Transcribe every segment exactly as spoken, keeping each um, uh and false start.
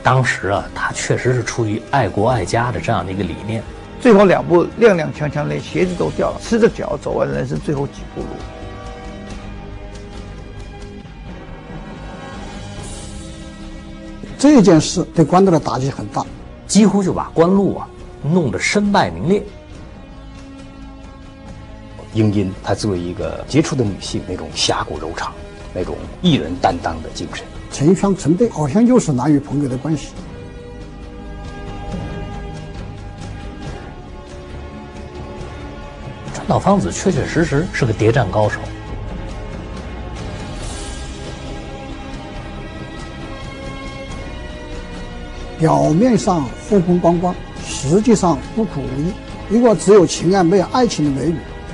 当时啊，他确实是出于爱国爱家的这样的一个理念。 最后两步踉踉跄跄，连鞋子都掉了，赤着脚走完人生最后几步路。 这件事对关渡的打击很大， 几乎就把关路啊弄得身败名裂。 英英她作为一个杰出的女性，那种侠骨柔肠，那种一人担当的精神， 成双成对，好像就是男女朋友的关系。 川岛芳子确确实实是个谍战高手。 表面上风风光光，实际上孤苦无依，一个只有情爱没有爱情的美女。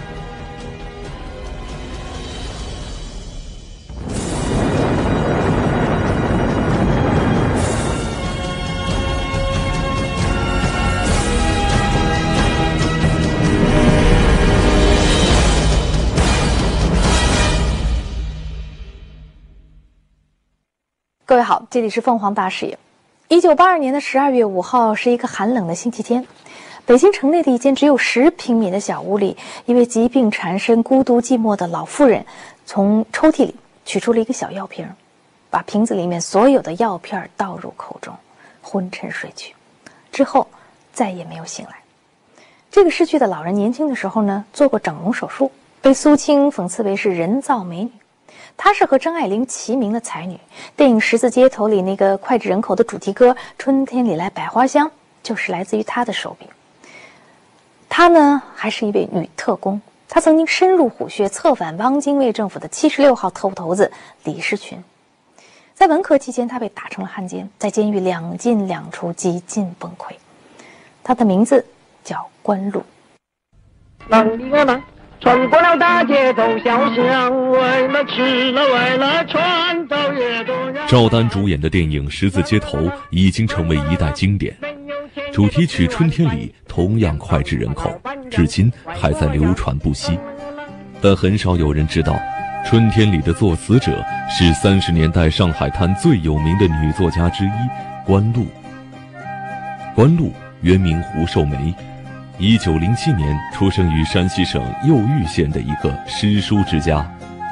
各位好，这里是凤凰大视野。一九八二年的十二月五号是一个寒冷的星期天，北京城内的一间只有十平米的小屋里，一位疾病缠身、孤独寂寞的老妇人，从抽屉里取出了一个小药瓶，把瓶子里面所有的药片倒入口中，昏沉睡去，之后再也没有醒来。这个逝去的老人年轻的时候呢，做过整容手术，被苏青讽刺为是人造美女。她是和张爱玲齐名的才女，电影《十字街头》里那个脍炙人口的主题歌《春天里来百花香》就是来自于她的手笔。她呢，还是一位女特工，她曾经深入虎穴，策反汪精卫政府的七十六号特务头子李士群。在文革期间，她被打成了汉奸，在监狱两进两出，几近崩溃。她的名字叫关露。 啷里个啷，穿过了大街走小巷，为了吃了为了穿，走越多人。 赵丹主演的电影《十字街头》已经成为一代经典，主题曲《春天里》同样脍炙人口，至今还在流传不息。但很少有人知道，《春天里》的作词者是三十年代上海滩最有名的女作家之一关露。关露原名胡寿梅，一九零七年出生于山西省右玉县的一个诗书之家。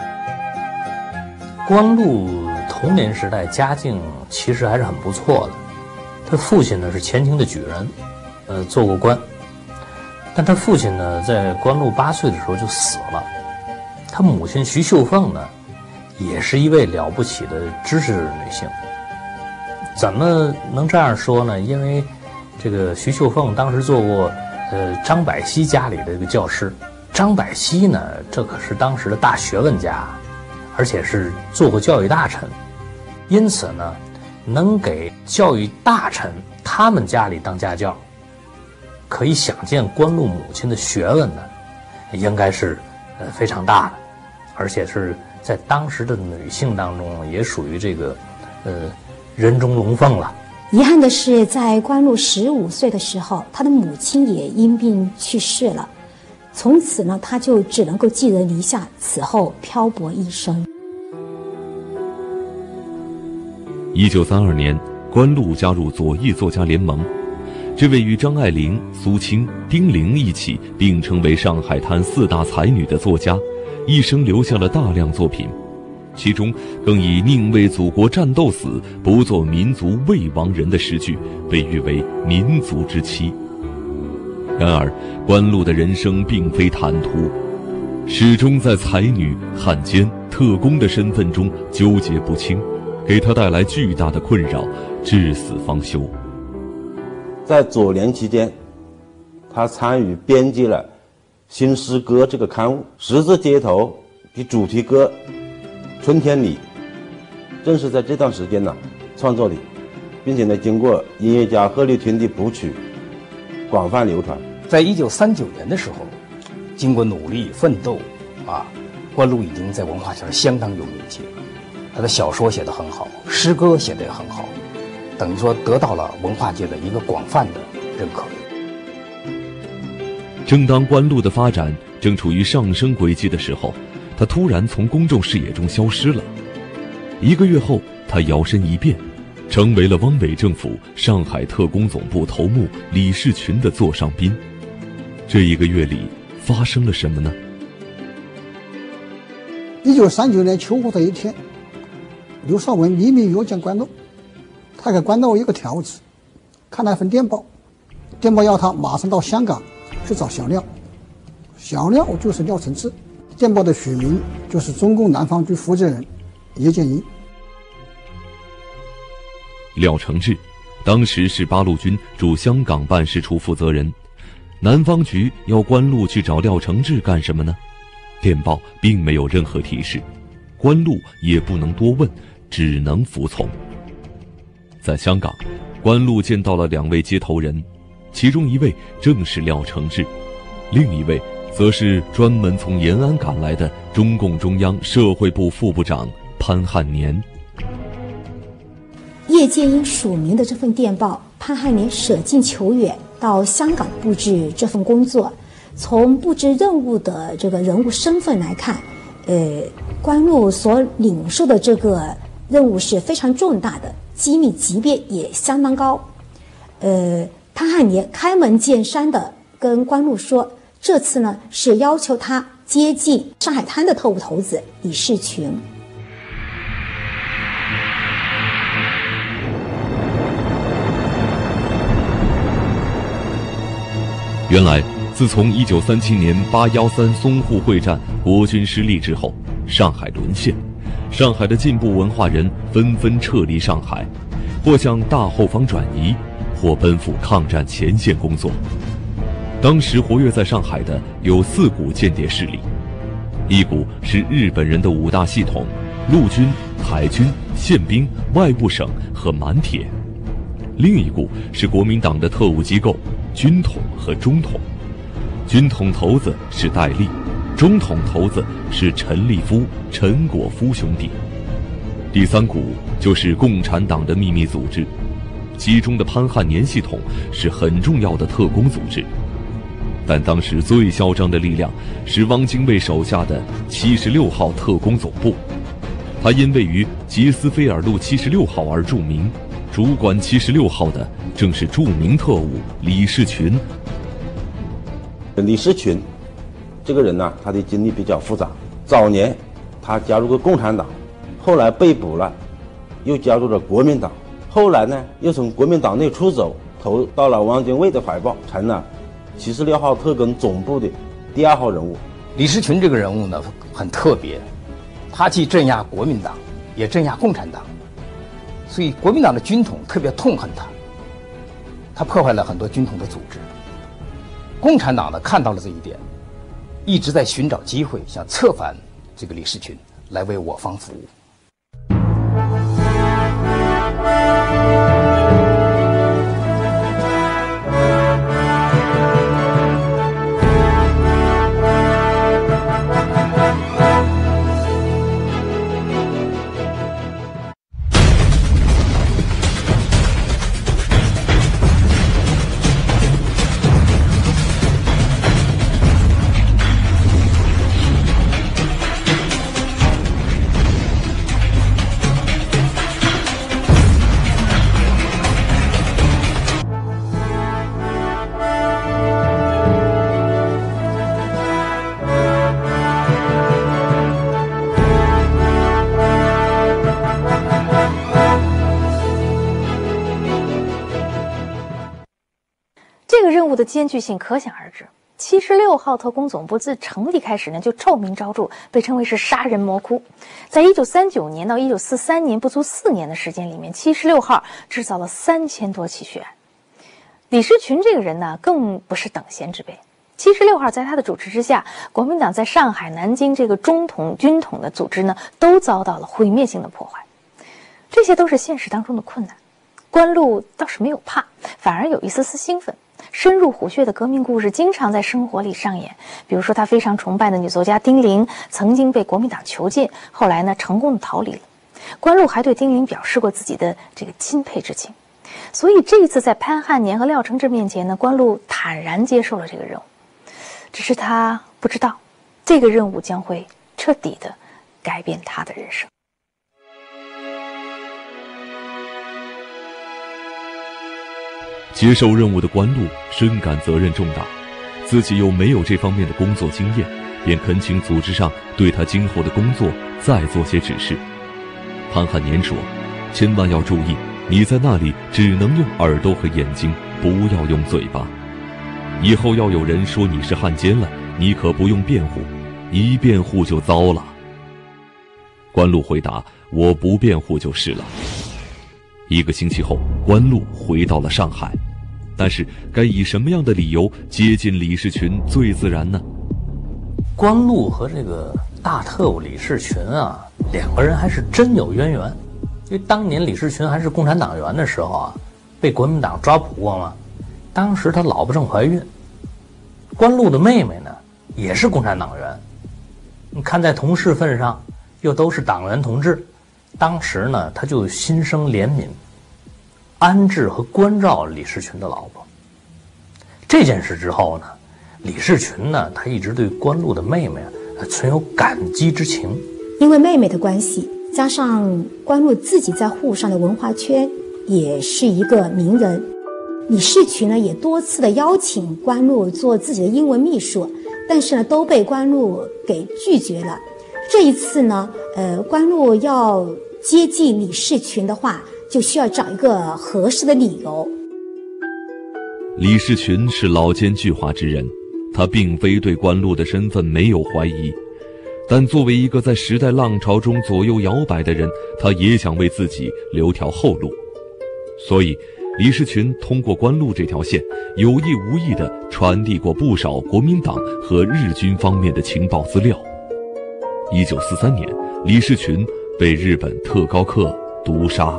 关露童年时代家境其实还是很不错的，他父亲呢是前清的举人，呃，做过官，但他父亲呢在关露八岁的时候就死了。他母亲徐秀凤呢，也是一位了不起的知识女性。怎么能这样说呢？因为这个徐秀凤当时做过呃张百熙家里的这个教师。张百熙呢，这可是当时的大学问家，而且是做过教育大臣，因此呢，能给教育大臣他们家里当家教，可以想见关露母亲的学问呢，应该是呃非常大的，而且是在当时的女性当中也属于这个呃人中龙凤了。 遗憾的是，在关露十五岁的时候，他的母亲也因病去世了。从此呢，他就只能够寄人篱下，此后漂泊一生。 一九三二年，关露加入左翼作家联盟，这位与张爱玲、苏青、丁玲一起并称为上海滩四大才女的作家，一生留下了大量作品。其中更以宁为祖国战斗死，不做民族未亡人的诗句被誉为民族之妻。然而关露的人生并非坦途，始终在才女、汉奸、特工的身份中纠结不清，给她带来巨大的困扰，至死方休。 在左联期间，他参与编辑了《新诗歌》这个刊物，《十字街头》的主题歌春天里正是在这段时间呢创作的，并且呢经过音乐家贺立群的谱曲广泛流传。 在一九三九年的时候，经过努力奋斗啊，关露已经在文化圈相当有名气了。他的小说写得很好，诗歌写得也很好，等于说得到了文化界的一个广泛的认可。 正当关露的发展正处于上升轨迹的时候，他突然从公众视野中消失了。一个月后，他摇身一变， 成为了汪伪政府上海特工总部头目李士群的座上宾。这一个月里发生了什么呢？ 一九三九年秋末的一天，刘少文秘密约见关洛，他给关洛一个条子，看了一份电报，电报要他马上到香港去找小廖，小廖就是廖承志，电报的取名就是中共南方局负责人叶剑英。 廖承志当时是八路军驻香港办事处负责人，南方局要关路去找廖承志干什么呢？电报并没有任何提示，关路也不能多问，只能服从。在香港，关路见到了两位接头人，其中一位正是廖承志，另一位则是专门从延安赶来的中共中央社会部副部长潘汉年。 叶剑英署名的这份电报，潘汉年舍近求远，到香港布置这份工作。从布置任务的这个人物身份来看，呃，关路所领受的这个任务是非常重大的，机密级别也相当高。呃，潘汉年开门见山的跟关路说，这次呢是要求他接近上海滩的特务头子李士群。 原来自从一九三七年八一三淞沪会战国军失利之后，上海沦陷，上海的进步文化人纷纷撤离上海，或向大后方转移，或奔赴抗战前线工作。当时活跃在上海的有四股间谍势力，一股是日本人的五大系统：陆军、海军、宪兵、外务省和满铁；另一股是国民党的特务机构军统和中统，军统头子是戴笠，中统头子是陈立夫、陈果夫兄弟。第三股就是共产党的秘密组织，其中的潘汉年系统是很重要的特工组织。但当时最嚣张的力量是汪精卫手下的七十六号特工总部，它因位于杰斯菲尔路七十六号而著名，主管七十六号的正是著名特务李士群。 李士群这个人呢，他的经历比较复杂。早年他加入过共产党，后来被捕了，又加入了国民党，后来呢又从国民党内出走，投到了汪精卫的怀抱，成了七十六号特工总部的第二号人物。 李士群这个人物呢很特别，他既镇压国民党，也镇压共产党，所以国民党的军统特别痛恨他，他破坏了很多军统的组织。共产党呢看到了这一点，一直在寻找机会想策反这个李士群来为我方服务。 这个任务的艰巨性可想而知。七十六号特工总部自成立开始呢，就臭名昭著，被称为是杀人魔窟。在一九三九年到一九四三年不足四年的时间里面，七十六号制造了三千多起血案。李士群这个人呢，更不是等闲之辈。七十六号在他的主持之下，国民党在上海、南京这个中统、军统的组织呢，都遭到了毁灭性的破坏。这些都是现实当中的困难。关路倒是没有怕，反而有一丝丝兴奋。深入虎穴的革命故事经常在生活里上演，比如说他非常崇拜的女作家丁玲曾经被国民党囚禁，后来呢成功的逃离了。关路还对丁玲表示过自己的这个钦佩之情，所以这一次在潘汉年和廖承志面前呢，关路坦然接受了这个任务。只是他不知道，这个任务将会彻底的改变他的人生。 接受任务的关路深感责任重大，自己又没有这方面的工作经验，便恳请组织上对他今后的工作再做些指示。潘汉年说：“千万要注意，你在那里只能用耳朵和眼睛，不要用嘴巴。以后要有人说你是汉奸了，你可不用辩护，一辩护就糟了。”关路回答：“我不辩护就是了。”一个星期后，关路回到了上海，但是该以什么样的理由接近李士群最自然呢？ 关路和这个大特务李士群啊，两个人还是真有渊源。因为当年李士群还是共产党员的时候啊，被国民党抓捕过嘛。当时他老婆正怀孕，关路的妹妹呢也是共产党员。你看在同事份上，又都是党员同志，当时呢他就心生怜悯，安置和关照李士群的老婆。这件事之后呢，李士群呢他一直对关路的妹妹啊存有感激之情。 因为妹妹的关系，加上关路自己在沪上的文化圈也是一个名人，李士群呢也多次的邀请关路做自己的英文秘书，但是呢都被关路给拒绝了。这一次呢，呃，关路要接近李士群的话，就需要找一个合适的理由。 李士群是老奸巨猾之人，他并非对关路的身份没有怀疑，但作为一个在时代浪潮中左右摇摆的人，他也想为自己留条后路。所以李士群通过关路这条线，有意无意地传递过不少国民党和日军方面的情报资料。一九四三年，李士群被日本特高课毒杀。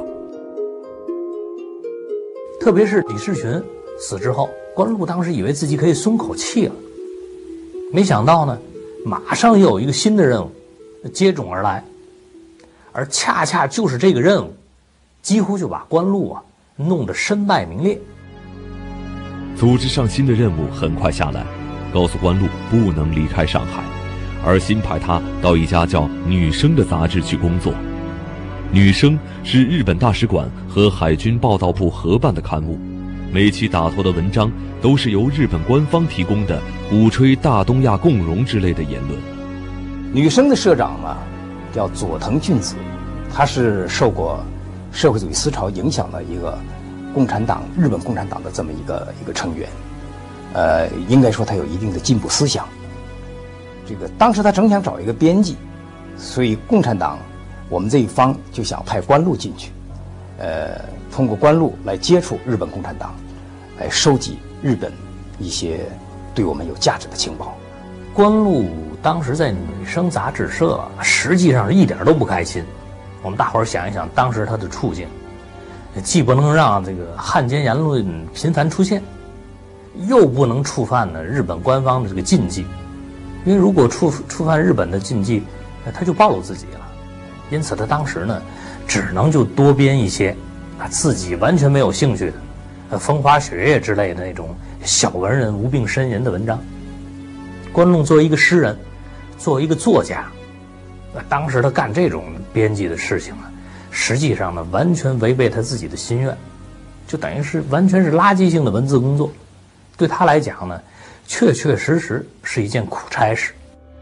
特别是李士群死之后，关路当时以为自己可以松口气了，没想到呢，马上又有一个新的任务接踵而来，而恰恰就是这个任务，几乎就把关路啊弄得身败名裂。 组织上新的任务很快下来，告诉关路不能离开上海，而新派他到一家叫《女生》的杂志去工作。《女生》是日本大使馆和海军报道部合办的刊物，每期打头的文章都是由日本官方提供的，鼓吹大东亚共荣之类的言论。 女生的社长嘛，叫佐藤俊子，他是受过社会主义思潮影响的一个共产党日本共产党的这么一个一个成员，呃，应该说他有一定的进步思想。这个当时他正想找一个编辑，所以共产党我们这一方就想派关路进去，呃，通过关路来接触日本共产党，来收集日本一些对我们有价值的情报。 关路当时在女生杂志社，实际上是一点都不开心。我们大伙儿想一想，当时他的处境，既不能让这个汉奸言论频繁出现，又不能触犯呢日本官方的这个禁忌。因为如果触触犯日本的禁忌，那他就暴露自己了。因此他当时呢，只能就多编一些啊自己完全没有兴趣的，呃风花雪月之类的那种小文人无病呻吟的文章。关路作为一个诗人，作为一个作家，那当时他干这种编辑的事情呢，实际上呢完全违背他自己的心愿，就等于是完全是垃圾性的文字工作。对他来讲呢，确确实实是一件苦差事。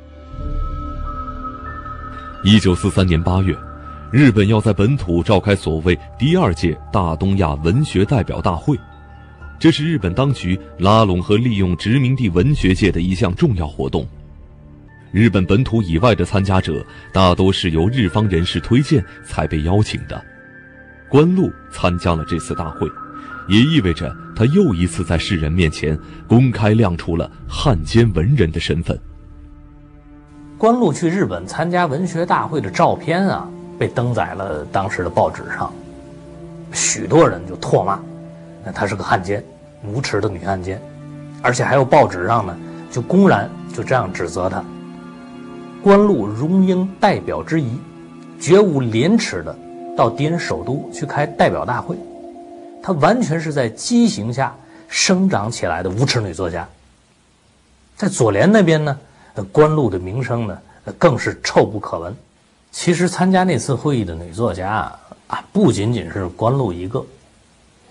一九四三年八月，日本要在本土召开所谓第二届大东亚文学代表大会，这是日本当局拉拢和利用殖民地文学界的一项重要活动。日本本土以外的参加者大都是由日方人士推荐才被邀请的。关路参加了这次大会，也意味着他又一次在世人面前公开亮出了汉奸文人的身份。 关路去日本参加文学大会的照片啊，被登载了当时的报纸上，许多人就唾骂，那他是个汉奸，无耻的女汉奸，而且还有报纸上呢，就公然就这样指责他。关路荣膺代表之仪，绝无廉耻的到敌人首都去开代表大会，他完全是在畸形下生长起来的无耻女作家。在左联那边呢，关路的名声呢更是臭不可闻。其实参加那次会议的女作家啊，不仅仅是关路一个，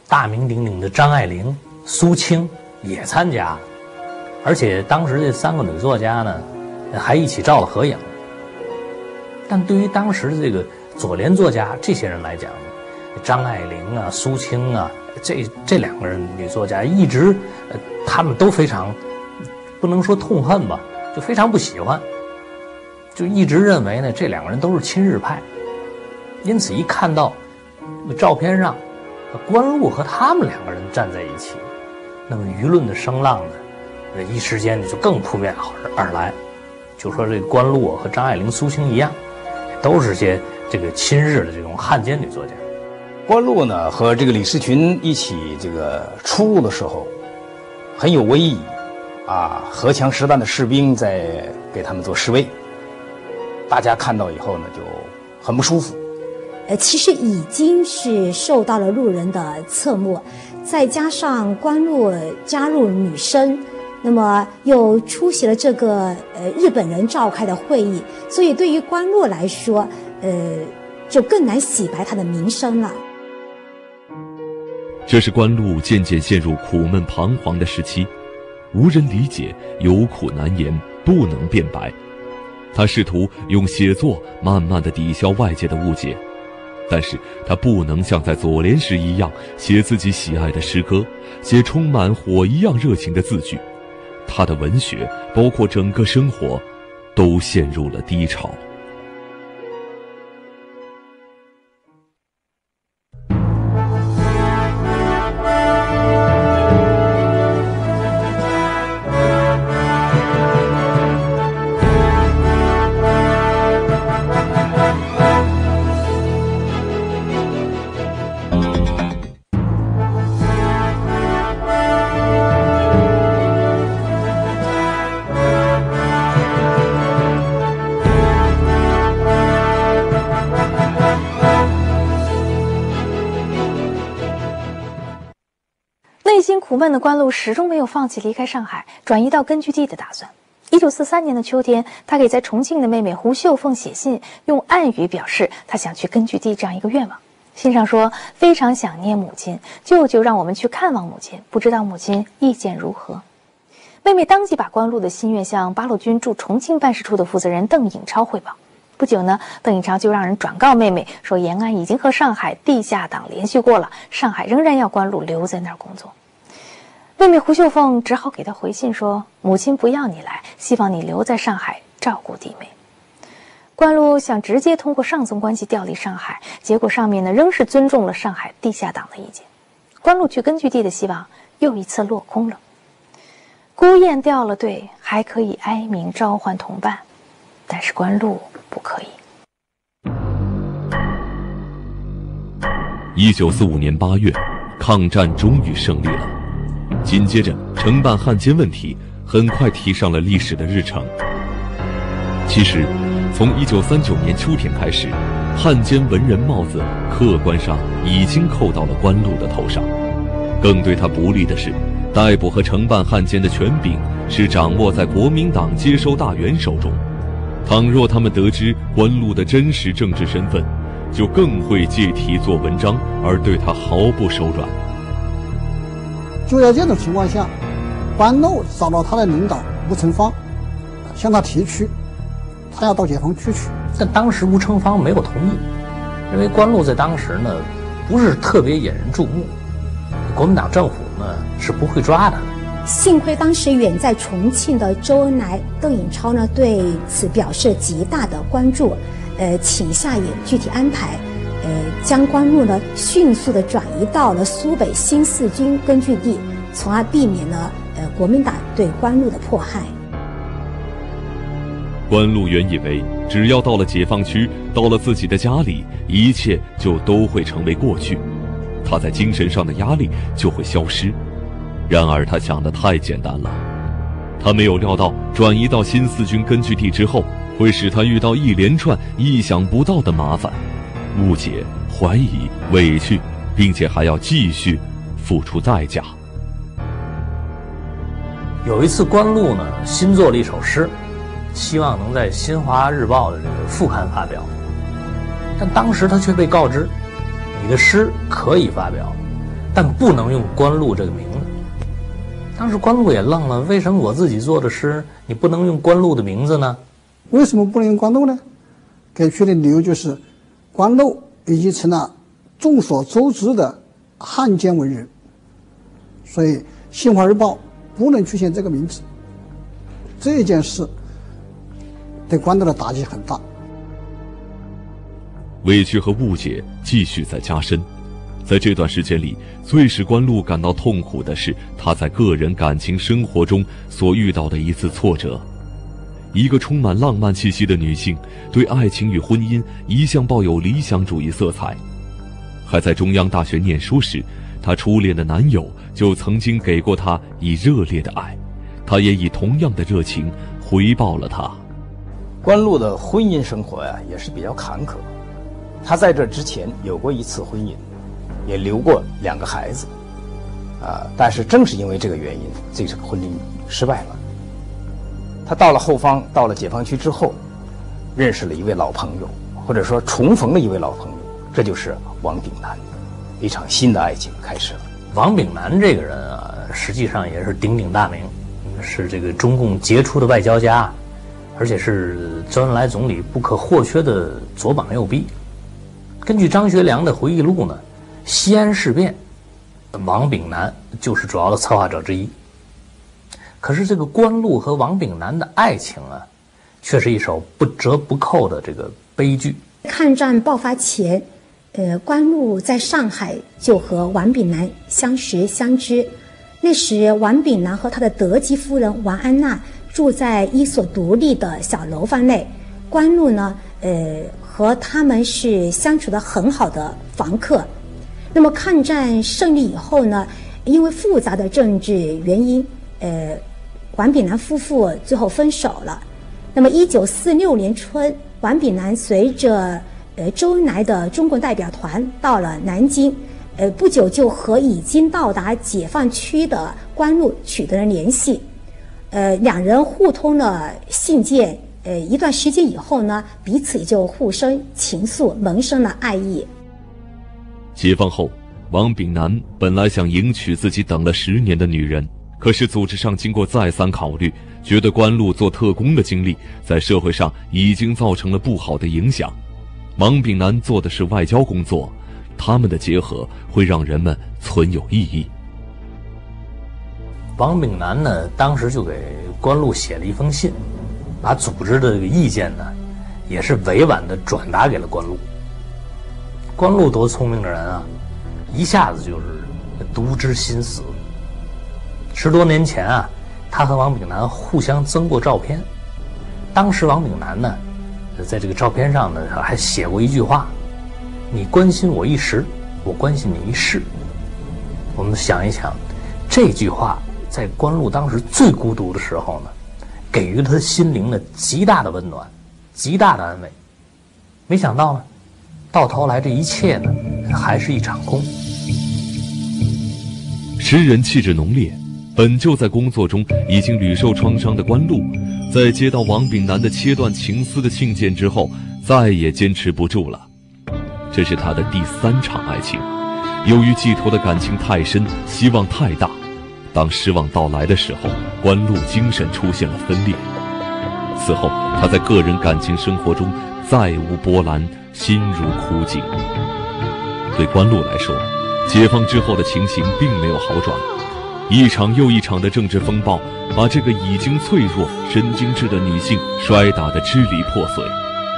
大名鼎鼎的张爱玲、苏青也参加了，而且当时这三个女作家呢，还一起照了合影。但对于当时的这个左联作家这些人来讲，张爱玲啊、苏青啊，这这两个人女作家一直，呃，他们都非常，不能说痛恨吧，就非常不喜欢，就一直认为呢，这两个人都是亲日派。因此，一看到照片上关露和他们两个人站在一起，那么舆论的声浪呢，一时间就更扑面而而来，就说这关露和张爱玲、苏青一样，都是些这个亲日的这种汉奸女作家。 关露呢和这个李士群一起这个出入的时候，很有威仪，啊，荷枪实弹的士兵在给他们做示威，大家看到以后呢就很不舒服。 呃，其实已经是受到了路人的侧目，再加上关露加入女生，那么又出席了这个呃日本人召开的会议，所以对于关露来说，呃，就更难洗白她的名声了。 这是关露渐渐陷入苦闷彷徨的时期，无人理解，有苦难言，不能辩白。他试图用写作慢慢地抵消外界的误解，但是他不能像在左联时一样写自己喜爱的诗歌，写充满火一样热情的字句。他的文学，包括整个生活，都陷入了低潮。 内心苦闷的关露始终没有放弃离开上海，转移到根据地的打算。一九四三年的秋天，他给在重庆的妹妹胡秀凤写信，用暗语表示他想去根据地这样一个愿望。信上说非常想念母亲，舅舅让我们去看望母亲，不知道母亲意见如何。妹妹当即把关露的心愿向八路军驻重庆办事处的负责人邓颖超汇报。不久呢，邓颖超就让人转告妹妹说，延安已经和上海地下党联系过了，上海仍然要关露留在那儿工作。妹妹胡秀凤只好给他回信说，母亲不要你来，希望你留在上海照顾弟妹。关露想直接通过上层关系调离上海，结果上面呢仍是尊重了上海地下党的意见。关露去根据地的希望又一次落空了。孤雁掉了队，还可以哀鸣召唤同伴，但是关露不可以。 一九四五年八月，抗战终于胜利了。紧接着，承办汉奸问题很快提上了历史的日程。其实，从一九三九年秋天开始，汉奸文人帽子客观上已经扣到了关露的头上。更对他不利的是，逮捕和承办汉奸的权柄是掌握在国民党接收大员手中。倘若他们得知关露的真实政治身份，就更会借题做文章，而对他毫不手软。 就在这种情况下，关露找到他的领导吴成芳，向他提出他要到解放区去。 但当时吴成芳没有同意，认为关露在当时呢不是特别引人注目，国民党政府呢是不会抓的。 幸亏当时远在重庆的周恩来、邓颖超呢对此表示极大的关注，呃，请下野具体安排，呃，将关露呢迅速的转移到了苏北新四军根据地，从而避免了呃国民党对关露的迫害。 关露原以为只要到了解放区，到了自己的家里，一切就都会成为过去，他在精神上的压力就会消失。然而他想的太简单了，他没有料到转移到新四军根据地之后，会使他遇到一连串意想不到的麻烦，误解、怀疑、委屈，并且还要继续付出代价。 有一次关露呢新作了一首诗，希望能在《新华日报》的这个副刊发表，但当时他却被告知，你的诗可以发表， 但不能用关禄这个名字。当时关禄也愣了，为什么我自己做的诗你不能用关禄的名字呢？ 为什么不能用关禄呢？给出的理由就是关禄已经成了众所周知的汉奸文人，所以《新华日报》不能出现这个名字。这件事对关禄的打击很大， 委屈和误解继续在加深。在这段时间里，最使关禄感到痛苦的是他在个人感情生活中所遇到的一次挫折。一个充满浪漫气息的女性，对爱情与婚姻一向抱有理想主义色彩。还在中央大学念书时，她初恋的男友就曾经给过她以热烈的爱，她也以同样的热情回报了他。 关禄的婚姻生活呀、啊，也是比较坎坷。他在这之前有过一次婚姻，也留过两个孩子，啊，但是正是因为这个原因，这个婚姻失败了。他到了后方，到了解放区之后，认识了一位老朋友，或者说重逢了一位老朋友，这就是王炳南，一场新的爱情开始了。 王炳南这个人啊，实际上也是鼎鼎大名，是这个中共杰出的外交家，而且是周恩来总理不可或缺的左膀右臂。根据张学良的回忆录呢，西安事变，王炳南就是主要的策划者之一。可是这个关禄和王炳南的爱情啊，却是一首不折不扣的这个悲剧。 抗战爆发前，呃，关禄在上海就和王炳南相识相知。那时，王炳南和他的德籍夫人王安娜住在一所独立的小楼房内，关禄呢，呃，和他们是相处得很好的房客。那么抗战胜利以后呢，因为复杂的政治原因，呃，王炳南夫妇最后分手了。那么一九四六年春，王炳南随着呃周恩来的中国代表团到了南京，呃不久就和已经到达解放区的关禄取得了联系，呃两人互通了信件，呃一段时间以后呢，彼此也就互生情愫，萌生了爱意。 解放后，王炳南本来想迎娶自己等了十年的女人，可是组织上经过再三考虑，觉得关禄做特工的经历在社会上已经造成了不好的影响。王炳南做的是外交工作，他们的结合会让人们存有异议。 王炳南呢，当时就给关禄写了一封信，把组织的这个意见呢，也是委婉地转达给了关禄。关禄多聪明的人啊，一下子就是读知心思。十多年前啊，他和王炳南互相增过照片。当时王炳南呢，在这个照片上呢，还写过一句话：“你关心我一时，我关心你一世。”我们想一想，这句话在关禄当时最孤独的时候呢，给予了他心灵的极大的温暖，极大的安慰。没想到呢，到头来这一切呢，还是一场空。 诗人气质浓烈，本就在工作中已经屡受创伤的关禄，在接到王炳南的切断情丝的信件之后，再也坚持不住了。这是他的第三场爱情，由于寄托的感情太深，希望太大，当失望到来的时候，关禄精神出现了分裂。此后，他在个人感情生活中再无波澜，心如枯井。对关禄来说，解放之后的情形并没有好转，一场又一场的政治风暴把这个已经脆弱、神经质的女性摔打得支离破碎。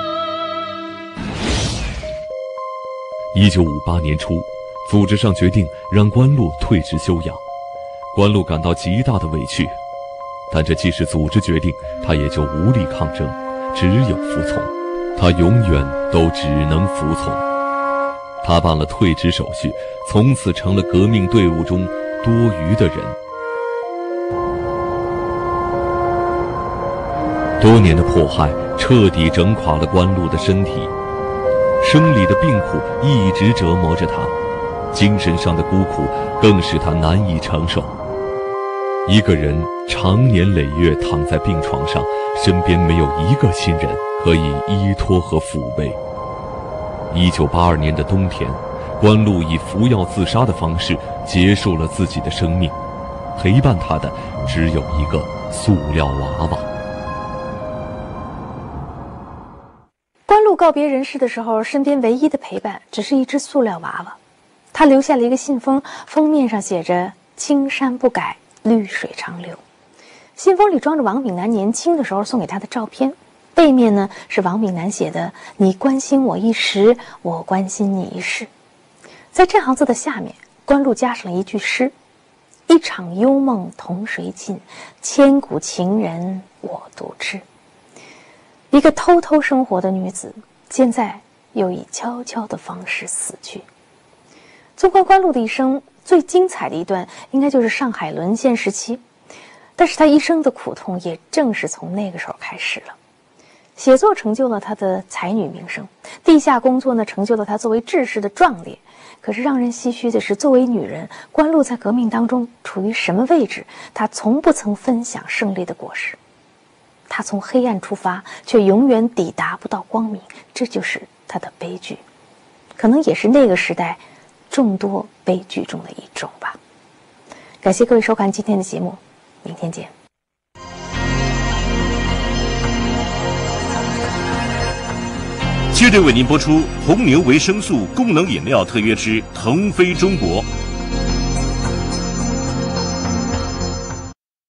一九五八年初，组织上决定让关禄退职休养，关禄感到极大的委屈，但这既是组织决定，他也就无力抗争，只有服从。他永远都只能服从。他办了退职手续，从此成了革命队伍中多余的人。多年的迫害彻底整垮了关禄的身体，生理的病苦一直折磨着他，精神上的孤苦更使他难以承受。一个人长年累月躺在病床上，身边没有一个亲人可以依托和抚慰。一九八二年的冬天， 关露以服药自杀的方式结束了自己的生命，陪伴他的只有一个塑料娃娃。 关露告别人世的时候，身边唯一的陪伴只是一只塑料娃娃。他留下了一个信封，封面上写着“青山不改，绿水长流”。信封里装着王炳南年轻的时候送给他的照片，背面呢是王炳南写的“你关心我一时，我关心你一世”。在这行字的下面，关露加上了一句诗：“一场幽梦同谁尽，千古情人我独知。”一个偷偷生活的女子，现在又以悄悄的方式死去。纵观关露的一生，最精彩的一段应该就是上海沦陷时期，但是她一生的苦痛也正是从那个时候开始了。写作成就了她的才女名声，地下工作呢成就了她作为志士的壮烈。可是让人唏嘘的是，作为女人，关露在革命当中处于什么位置？她从不曾分享胜利的果实。她从黑暗出发，却永远抵达不到光明，这就是她的悲剧，可能也是那个时代众多悲剧中的一种吧。感谢各位收看今天的节目，明天见。 接着为您播出红牛维生素功能饮料特约之腾飞中国。